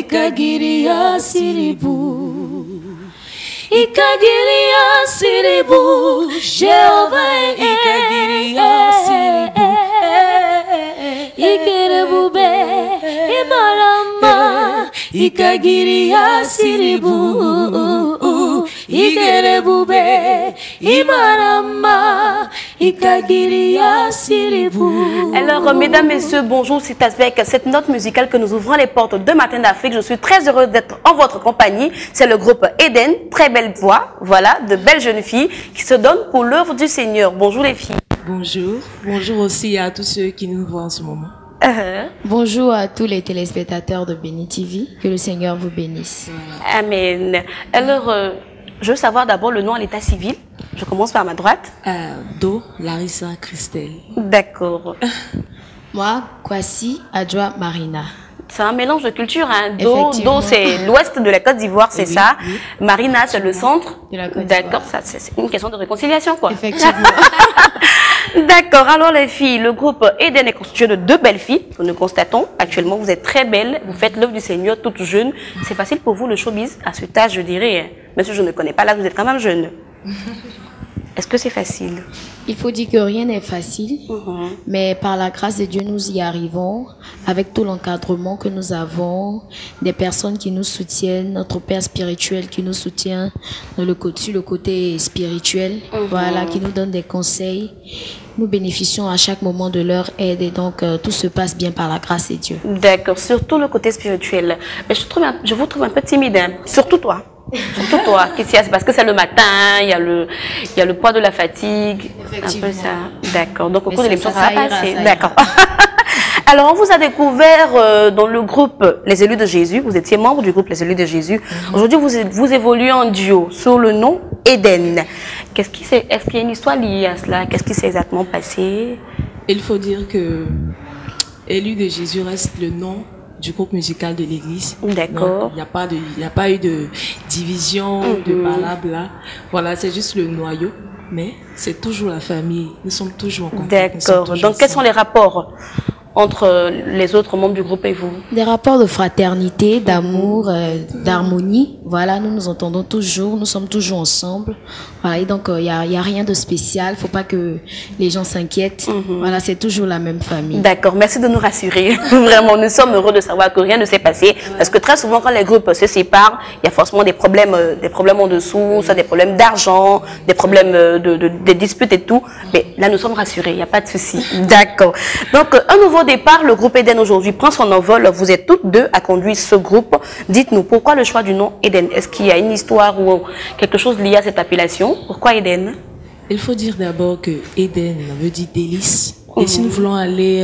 ikagiria siribu. Ikagiria siribu, Jehovah ikagiria siribu. Ikerebube imarama, ikagiria siribu. Ikerebube imarama, ikagiria siribu. Alors, mesdames, messieurs, bonjour. C'est avec cette note musicale que nous ouvrons les portes de Matin d'Afrique. Je suis très heureuse d'être en votre compagnie. C'est le groupe Eden, très belle voix, voilà, de belles jeunes filles qui se donnent pour l'œuvre du Seigneur. Bonjour les filles. Bonjour. Bonjour aussi à tous ceux qui nous voient en ce moment. Bonjour à tous les téléspectateurs de Béni TV. Que le Seigneur vous bénisse. Amen. Alors, je veux savoir d'abord le nom à l'état civil. Je commence par ma droite. Do, Larissa Christelle. D'accord. Moi, Kwasi Adjoa Marina. C'est un mélange de culture. Hein. Do, c'est l'ouest de la Côte d'Ivoire, c'est ça. Oui. Marina, c'est le centre. D'accord, ça c'est une question de réconciliation, quoi. Effectivement. D'accord, alors les filles, le groupe Eden est constitué de 2 belles filles. Nous constatons actuellement, vous êtes très belles, vous faites l'œuvre du Seigneur toutes jeunes. C'est facile pour vous le showbiz à cet âge, je dirais. Même si je ne connais pas l'âge, vous êtes quand même jeune. Est-ce que c'est facile? Il faut dire que rien n'est facile, mais par la grâce de Dieu, nous y arrivons, avec tout l'encadrement que nous avons, des personnes qui nous soutiennent, notre Père spirituel qui nous soutient sur le côté spirituel, voilà, qui nous donne des conseils. Nous bénéficions à chaque moment de leur aide et donc tout se passe bien par la grâce de Dieu. D'accord, surtout le côté spirituel. Mais je vous trouve un peu timide, hein? Surtout toi. Surtout toi, c'est parce que c'est le matin, il y a le poids de la fatigue, un peu ça. D'accord, donc au cours de l'émission, ça va passer. D'accord. Alors, on vous a découvert dans le groupe Les Élus de Jésus. Vous étiez membre du groupe Les Élus de Jésus. Aujourd'hui, vous évoluez en duo sous le nom Eden. Est-ce qu'il y a une histoire liée à cela? Qu'est-ce qui s'est exactement passé? Il faut dire que Élus de Jésus reste le nom du groupe musical de l'église. D'accord. Il n'y a pas eu de division, de blabla. Voilà, c'est juste le noyau. Mais c'est toujours la famille. Nous sommes toujours en contact. D'accord. Donc, quels sont les rapports entre les autres membres du groupe et vous? Des rapports de fraternité, d'amour, d'harmonie. Voilà, nous nous entendons toujours, nous sommes toujours ensemble. Voilà, et donc il y a rien de spécial, faut pas que les gens s'inquiètent. Voilà, c'est toujours la même famille. D'accord, merci de nous rassurer. Vraiment, nous sommes heureux de savoir que rien ne s'est passé. Parce que très souvent, quand les groupes se séparent, il y a forcément des problèmes en dessous, soit des problèmes d'argent, des problèmes des disputes et tout. Mais là, nous sommes rassurés, il n'y a pas de souci. D'accord. Donc, un nouveau départ, le groupe Eden aujourd'hui prend son envol. Vous êtes toutes deux à conduire ce groupe. Dites-nous, pourquoi le choix du nom Eden? Est-ce qu'il y a une histoire ou quelque chose lié à cette appellation? Pourquoi Eden? Il faut dire d'abord que Eden veut dire délice. Et si nous voulons aller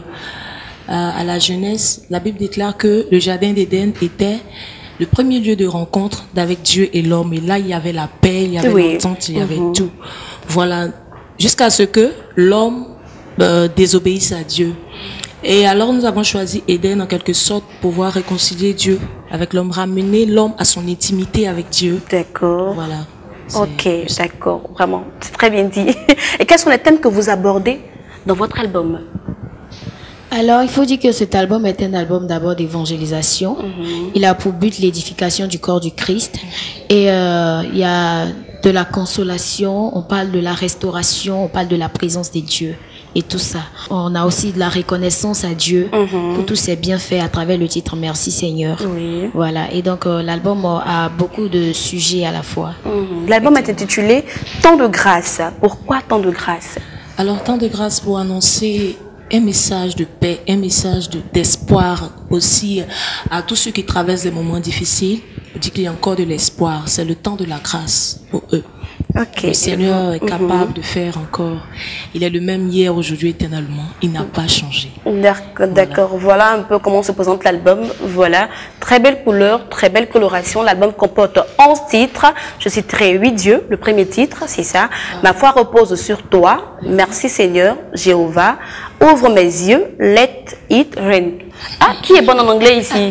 à la Genèse, la Bible déclare que le jardin d'Éden était le premier lieu de rencontre avec Dieu et l'homme. Et là, il y avait la paix, il y avait l'entente, il y avait tout. Voilà, jusqu'à ce que l'homme désobéisse à Dieu. Et alors nous avons choisi Eden en quelque sorte pour pouvoir réconcilier Dieu avec l'homme, ramener l'homme à son intimité avec Dieu. D'accord. Voilà. Ok, d'accord, vraiment, c'est très bien dit. Et quels sont les thèmes que vous abordez dans votre album? Alors, il faut dire que cet album est un album d'abord d'évangélisation. Il a pour but l'édification du corps du Christ. Et il y a de la consolation, on parle de la restauration, on parle de la présence des dieux. Et tout ça. On a aussi de la reconnaissance à Dieu pour tous ses bienfaits à travers le titre Merci Seigneur. Voilà. Et donc l'album a beaucoup de sujets à la fois. L'album est intitulé Temps de grâce. Pourquoi Temps de grâce? Alors Temps de grâce pour annoncer un message de paix, un message d'espoir aussi à tous ceux qui traversent des moments difficiles. On dit qu'il y a encore de l'espoir. C'est le temps de la grâce pour eux. Le Seigneur est capable de faire encore. Il est le même hier, aujourd'hui, éternellement. Il n'a pas changé. D'accord. Voilà un peu comment se présente l'album. Voilà. Très belle couleur, très belle coloration. L'album comporte 11 titres. Je citerai 8 dieux. Le premier titre, c'est ça. Ma foi repose sur toi. Merci Seigneur, Jéhovah. Ouvre mes yeux. Let it rain. Ah, qui est bon en anglais ici?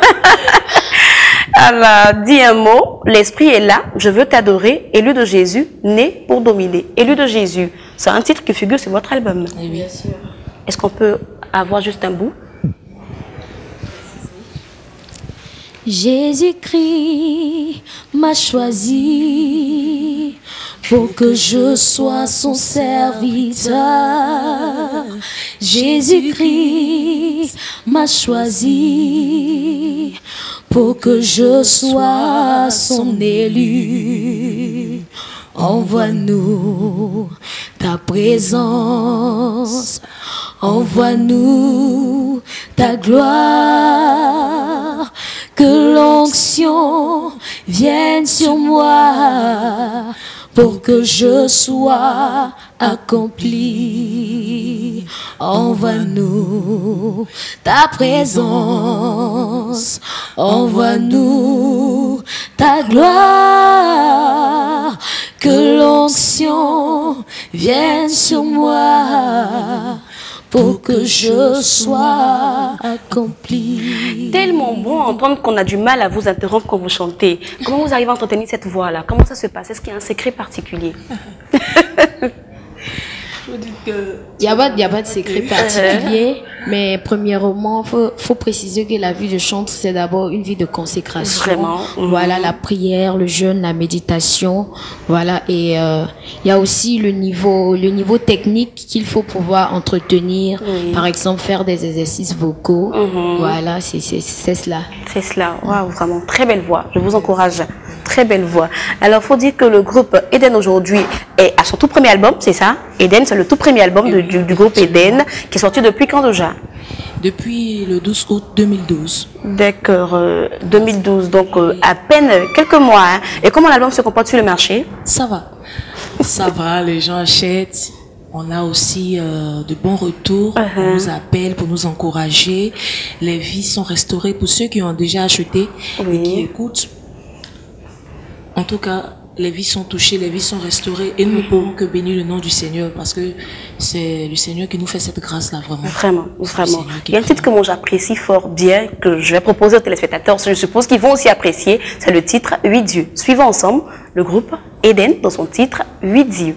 Alors, dis un mot, l'esprit est là, je veux t'adorer, élu de Jésus, né pour dominer. Élu de Jésus, c'est un titre qui figure sur votre album. Oui, bien sûr. Est-ce qu'on peut avoir juste un bout? Jésus-Christ m'a choisi pour que je sois son serviteur. Jésus-Christ m'a choisi pour que je sois son élu. Envoie-nous ta présence, envoie-nous ta gloire, que l'onction vienne sur moi pour que je sois accompli. Envoie-nous ta présence, envoie-nous ta gloire, que l'onction vienne sur moi pour que je sois accompli. Tellement bon à entendre qu'on a du mal à vous interrompre quand vous chantez. Comment vous arrivez à entretenir cette voix-là? Comment ça se passe? Est-ce qu'il y a un secret particulier? Il n'y a pas de secret particulier, mais premièrement, faut préciser que la vie de chantre, c'est d'abord une vie de consécration. Vraiment. Voilà, la prière, le jeûne, la méditation. Voilà, et il y a aussi le niveau technique qu'il faut pouvoir entretenir. Oui. Par exemple, faire des exercices vocaux. Voilà, c'est cela. C'est cela. Waouh, vraiment, très belle voix. Je vous encourage. Très belle voix. Alors, il faut dire que le groupe Eden aujourd'hui est à son tout premier album, c'est ça? Eden, c'est le tout premier album du groupe Eden, qui est sorti depuis quand déjà? Depuis le 12 août 2012. D'accord, 2012, donc à peine quelques mois. Hein. Et comment l'album se comporte sur le marché? Ça va. Ça va, les gens achètent. On a aussi de bons retours. On nous appelle pour nous encourager. Les vies sont restaurées pour ceux qui ont déjà acheté et qui écoutent. En tout cas, les vies sont touchées, les vies sont restaurées et nous ne pouvons que bénir le nom du Seigneur parce que c'est le Seigneur qui nous fait cette grâce-là, vraiment. Vraiment, vraiment. Il y a un titre que moi j'apprécie fort bien, que je vais proposer aux téléspectateurs, je suppose qu'ils vont aussi apprécier, c'est le titre 8 dieux. Suivons ensemble le groupe Eden dans son titre 8 dieux.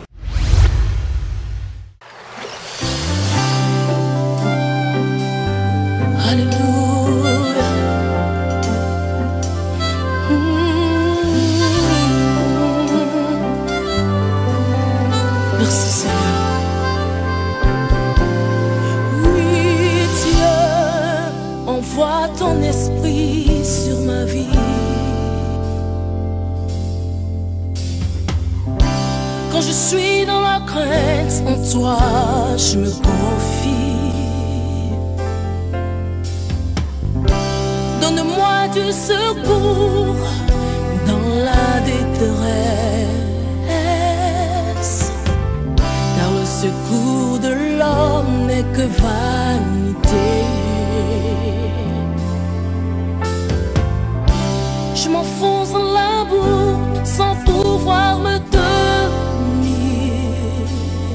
Merci Seigneur. Oui Dieu, envoie ton esprit sur ma vie. Quand je suis dans la crainte, en toi je me confie. Donne-moi du secours dans la détresse. Le secours de l'homme n'est que vanité. Je m'enfonce dans la boue sans pouvoir me tenir.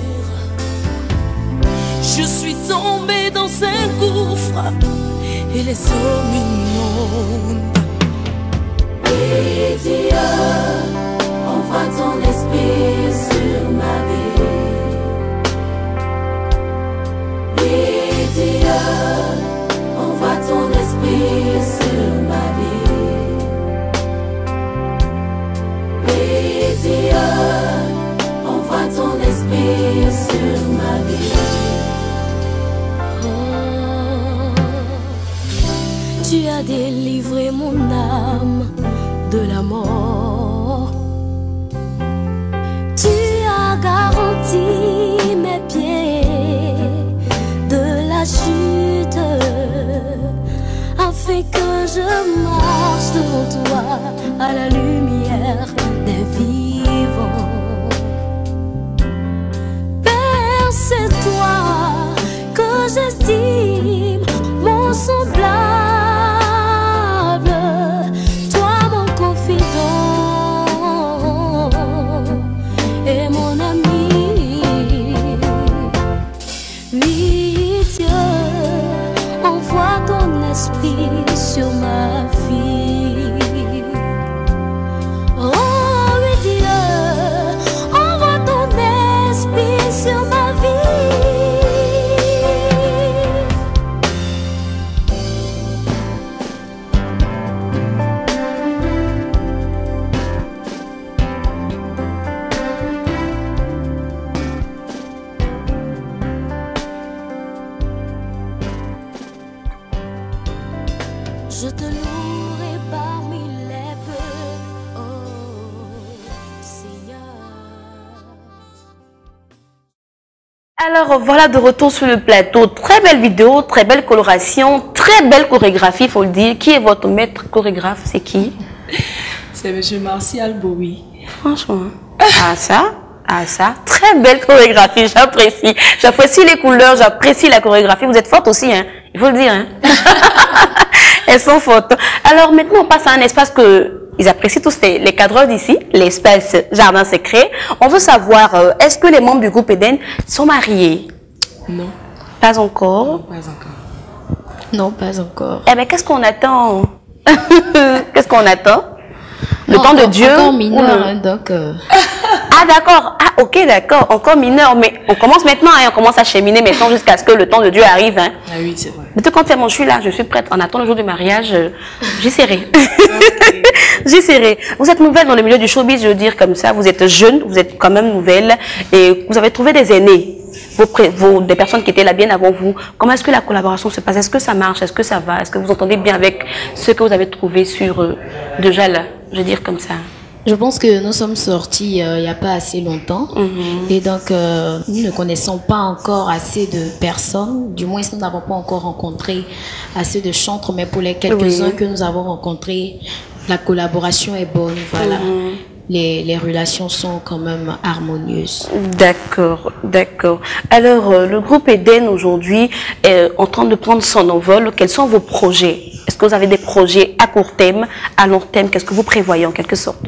Je suis tombée dans un gouffre et les eaux m'inondent. Oui Dieu, envoie ton esprit sur ma vie. Dieu, envoie ton esprit sur ma vie. Oui, Dieu, envoie ton esprit sur ma vie. Oh, tu as délivré mon âme de la mort. Tu as garanti mes pieds chute, afin que je marche devant toi à la lumière des vivants. Père, c'est toi que j'estime mon semblable, toi mon confident et mon ami. Oui, envoie ton esprit sur ma vie. Alors voilà, de retour sur le plateau. Très belle vidéo, très belle coloration, très belle chorégraphie, il faut le dire. Qui est votre maître chorégraphe? C'est qui? C'est M. Martial Bowie. Franchement. Ah ça, très belle chorégraphie, j'apprécie. J'apprécie les couleurs, j'apprécie la chorégraphie. Vous êtes forte aussi, hein, il faut le dire. Hein. Elles sont fortes. Alors maintenant, on passe à un espace que ils apprécient tous les cadreurs d'ici, l'espace Jardin Secret. On veut savoir, est-ce que les membres du groupe Eden sont mariés? Non. Pas encore. Non, pas encore. Non, pas encore. Eh bien, qu'est-ce qu'on attend? Qu'est-ce qu'on attend? Le Non, temps de Dieu? Encore mineur, hein, donc... Ah d'accord, ah ok d'accord, encore mineur, mais on commence maintenant, hein, on commence à cheminer maintenant jusqu'à ce que le temps de Dieu arrive. Hein. Ah oui, c'est vrai. Mais tout compte fait, moi je suis là, je suis prête, on attend le jour du mariage, j'essaierai. J'essaierai. Vous êtes nouvelle dans le milieu du showbiz, je veux dire comme ça, vous êtes jeune, vous êtes quand même nouvelle, et vous avez trouvé des aînés, des personnes qui étaient là bien avant vous. Comment est-ce que la collaboration se passe? Est-ce que ça marche? Est-ce que ça va? Est-ce que vous entendez bien avec ce que vous avez trouvé sur déjà là, je veux dire comme ça? Je pense que nous sommes sortis il n'y a pas assez longtemps et donc nous ne connaissons pas encore assez de personnes, du moins nous n'avons pas encore rencontré assez de chantres, mais pour les quelques-uns que nous avons rencontrés, la collaboration est bonne, voilà. Les relations sont quand même harmonieuses. D'accord, d'accord. Alors, le groupe Eden aujourd'hui est en train de prendre son envol. Quels sont vos projets? Est-ce que vous avez des projets à court terme, à long terme? Qu'est-ce que vous prévoyez en quelque sorte?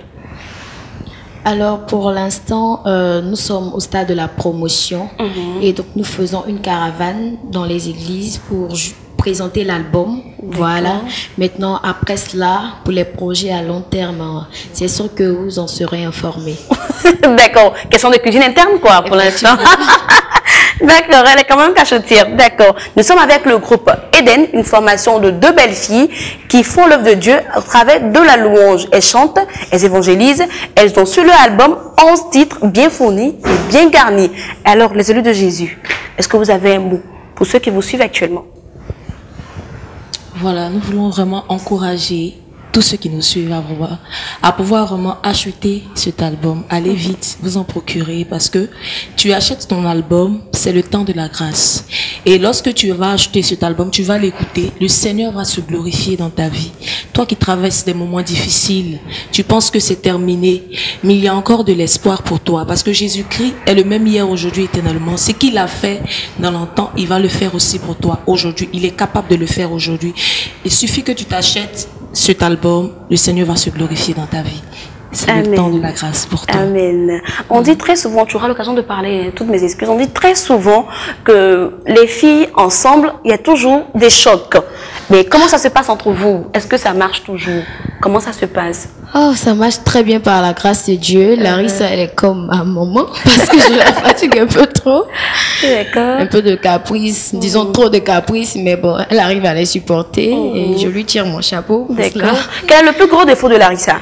Alors, pour l'instant, nous sommes au stade de la promotion et donc nous faisons une caravane dans les églises pour présenter l'album. Voilà. Maintenant, après cela, pour les projets à long terme, c'est sûr que vous en serez informés. D'accord. Question de cuisine interne, quoi, pour l'instant. D'accord, elle est quand même cachotière. D'accord. Nous sommes avec le groupe Eden, une formation de 2 belles filles qui font l'œuvre de Dieu à travers de la louange. Elles chantent, elles évangélisent, elles ont sur leur album 11 titres bien fournis et bien garnis. Alors, les élus de Jésus, est-ce que vous avez un mot pour ceux qui vous suivent actuellement? Voilà, nous voulons vraiment encourager tous ceux qui nous suivent à pouvoir vraiment acheter cet album. Allez vite, vous en procurer parce que tu achètes ton album, c'est le temps de la grâce. Et lorsque tu vas acheter cet album, tu vas l'écouter, le Seigneur va se glorifier dans ta vie. Toi qui traverses des moments difficiles, tu penses que c'est terminé, mais il y a encore de l'espoir pour toi parce que Jésus-Christ est le même hier, aujourd'hui, éternellement. Ce qu'il a fait dans longtemps, il va le faire aussi pour toi aujourd'hui. Il est capable de le faire aujourd'hui. Il suffit que tu t'achètes cet album, le Seigneur va se glorifier dans ta vie. C'est le temps de la grâce pour toi. Amen. On dit très souvent, tu auras l'occasion de parler, toutes mes excuses, on dit très souvent que les filles ensemble, il y a toujours des chocs. Mais comment ça se passe entre vous? Est-ce que ça marche toujours? Comment ça se passe? Oh, ça marche très bien par la grâce de Dieu. Larissa, elle est comme un moment parce que je la fatigue un peu trop. D'accord. Un peu de caprice, disons trop de caprice, mais bon, elle arrive à les supporter et je lui tire mon chapeau. D'accord. Quel est le plus gros défaut de Larissa?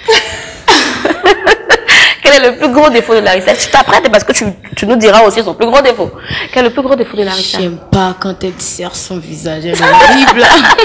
Quel est le plus gros défaut de Larissa? Tu t'apprêtes parce que tu nous diras aussi son plus gros défaut. Quel est le plus gros défaut de Larissa? J'aime pas quand elle serre son visage, elle est horrible.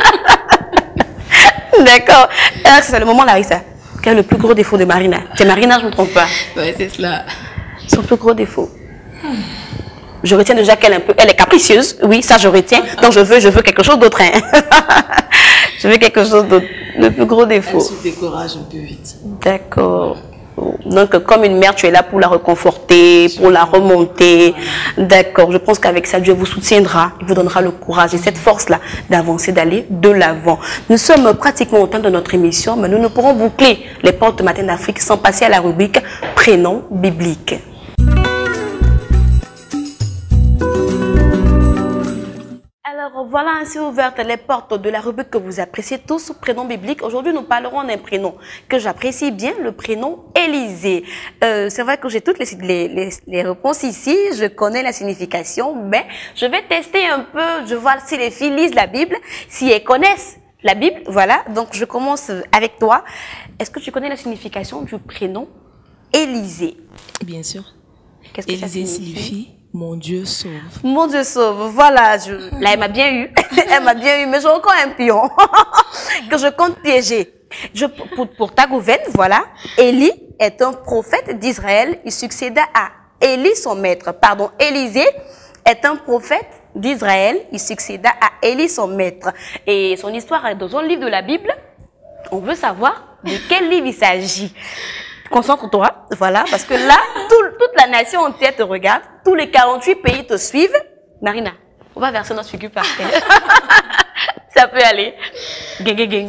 D'accord. Alors c'est le moment, Larissa. Quel est le plus gros défaut de Marina? C'est Marina, je ne me trompe pas. Ouais, c'est cela. Son plus gros défaut. Je retiens déjà qu'elle elle est capricieuse. Oui, ça je retiens. Donc je veux quelque chose d'autre. Hein. Je veux quelque chose d'autre. Le plus gros défaut. Elle se décourage un peu vite. D'accord. Donc, comme une mère, tu es là pour la réconforter, pour la remonter. D'accord. Je pense qu'avec ça, Dieu vous soutiendra. Il vous donnera le courage et cette force-là d'avancer, d'aller de l'avant. Nous sommes pratiquement au terme de notre émission, mais nous ne pourrons boucler les portes de Matin d'Afrique sans passer à la rubrique Prénom biblique. Alors voilà ainsi ouvertes les portes de la rubrique que vous appréciez tous, prénom biblique. Aujourd'hui, nous parlerons d'un prénom que j'apprécie bien, le prénom Élisée. C'est vrai que j'ai toutes les réponses ici, je connais la signification, mais je vais tester un peu, je vois si les filles lisent la Bible, si elles connaissent la Bible, voilà. Donc je commence avec toi. Est-ce que tu connais la signification du prénom Élisée? Bien sûr. Qu'est-ce que ça signifie? Mon Dieu sauve. Mon Dieu sauve, voilà. Là, elle m'a bien eu. Elle m'a bien eu, mais j'ai encore un pion que je compte piéger. Pour ta gouverne, voilà. Élie est un prophète d'Israël. Il succéda à Élie son maître. Pardon, Élisée est un prophète d'Israël. Il succéda à Élie son maître. Et son histoire est dans un livre de la Bible. On veut savoir de quel livre il s'agit. Concentre-toi, voilà, parce que là, toute la nation entière te regarde, tous les 48 pays te suivent. Marina, on va verser notre figure par terre. Ça peut aller. Gang.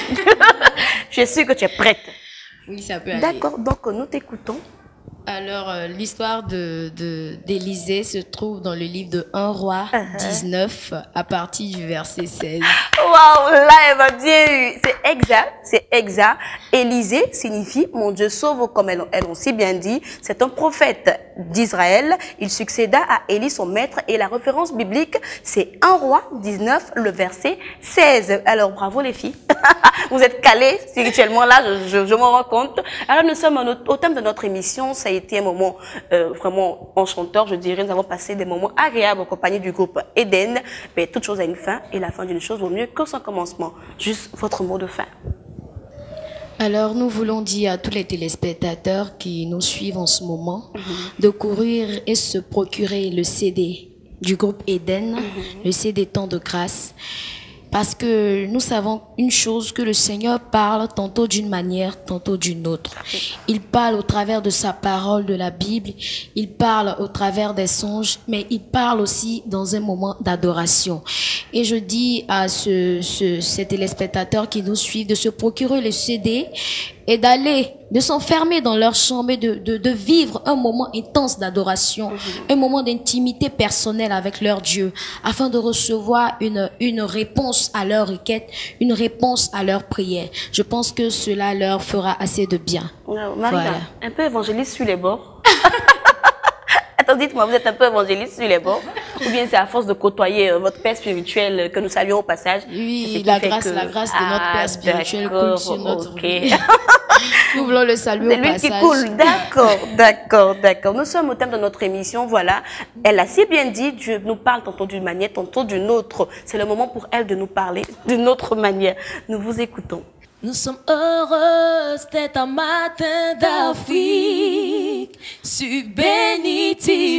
Je suis sûre que tu es prête. Oui, ça peut aller. D'accord, donc nous t'écoutons. Alors, l'histoire d'Élisée se trouve dans le livre de 1 Roi 19, à partir du verset 16. Waouh, là, elle m'a bien eu. C'est exact. Élisée signifie « Mon Dieu sauve », comme elles ont si bien dit. C'est un prophète d'Israël. Il succéda à Élie, son maître. Et la référence biblique, c'est 1 Roi 19, le verset 16. Alors, bravo les filles. Vous êtes calées spirituellement, là, je m'en rends compte. Alors, nous sommes au thème de notre émission. Ça a été un moment vraiment enchanteur, je dirais. Nous avons passé des moments agréables en compagnie du groupe Eden. Mais toute chose a une fin. Et la fin d'une chose vaut mieux que son commencement. Juste votre mot de fin. Alors, nous voulons dire à tous les téléspectateurs qui nous suivent en ce moment de courir et se procurer le CD du groupe Eden, le CD Temps de grâce. Parce que nous savons une chose, que le Seigneur parle tantôt d'une manière, tantôt d'une autre. Il parle au travers de sa parole de la Bible, il parle au travers des songes, mais il parle aussi dans un moment d'adoration. Et je dis à ces téléspectateurs qui nous suivent de se procurer le CD et d'aller, de s'enfermer dans leur chambre et de vivre un moment intense d'adoration, un moment d'intimité personnelle avec leur Dieu, afin de recevoir une réponse à leur requête, une réponse à leur prière. Je pense que cela leur fera assez de bien. Marina, voilà. Un peu évangéliste sur les bords. Attends, dites-moi, vous êtes un peu évangéliste sur les bords? Ou bien c'est à force de côtoyer votre père spirituel que nous saluons au passage? Oui, la grâce de notre père spirituel coule sur notre vie. Nous voulons le saluer au passage. C'est lui qui coule, d'accord. Nous sommes au thème de notre émission, voilà. Elle a si bien dit, Dieu nous parle tantôt d'une manière, tantôt d'une autre. C'est le moment pour elle de nous parler d'une autre manière. Nous vous écoutons. Nous sommes heureuses d'être un matin d'Afrique sur Béni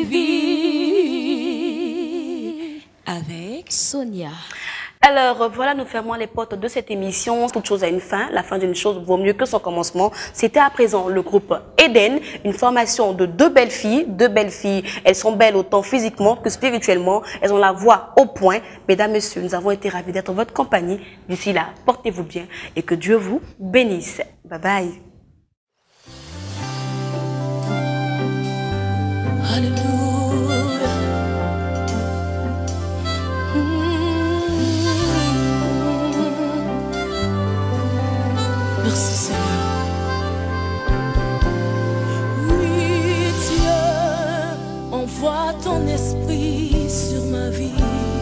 TV avec Sonia. Alors voilà, nous fermons les portes de cette émission. Toute chose a une fin. La fin d'une chose vaut mieux que son commencement. C'était à présent le groupe Eden, une formation de deux belles filles. Deux belles filles, elles sont belles autant physiquement que spirituellement. Elles ont la voix au point. Mesdames, messieurs, nous avons été ravis d'être en votre compagnie. D'ici là, portez-vous bien et que Dieu vous bénisse. Bye bye. Alléluia. Merci Seigneur. Oui, Dieu, envoie ton esprit sur ma vie.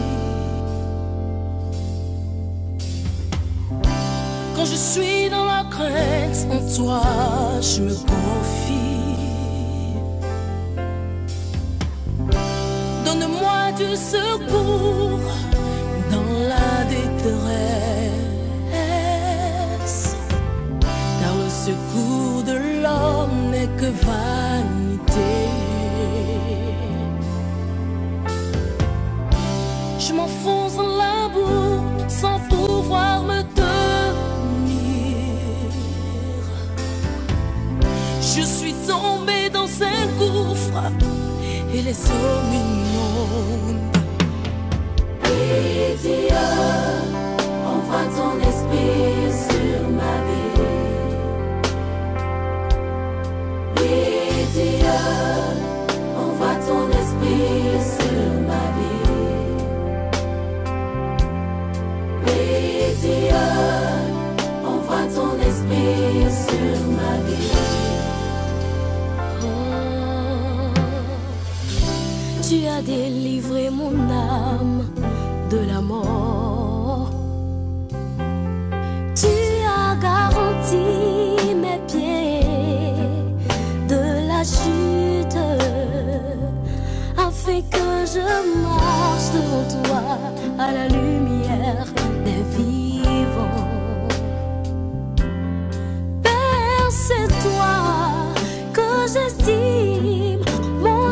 Quand je suis dans la crainte, en toi je me confie. Donne-moi du secours dans la détresse. Car le secours de l'homme n'est que vanité. Je m'enfonce dans la boue sans pouvoir me tenir. Je suis tombée dans un gouffre et les eaux m'inondent. Oui, Dieu, envoie ton esprit sur ma vie. Oui, Dieu, envoie ton esprit sur ma vie. Oui, Dieu, envoie ton esprit sur ma vie. Tu as délivré mon âme de la mort. Tu as garanti mes pieds de la chute, afin que je marche devant toi à la lumière des vivants. Père, c'est toi que j'estime mon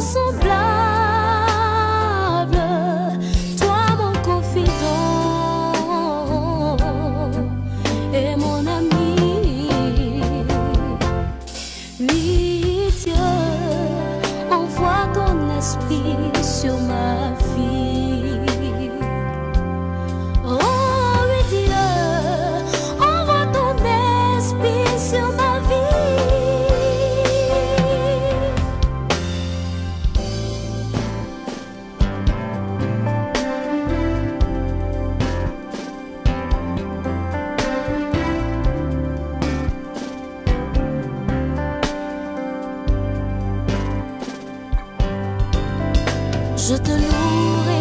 esprit sur ma vie. Oh oui Dieu, envoie ton esprit sur ma vie. Je te louerai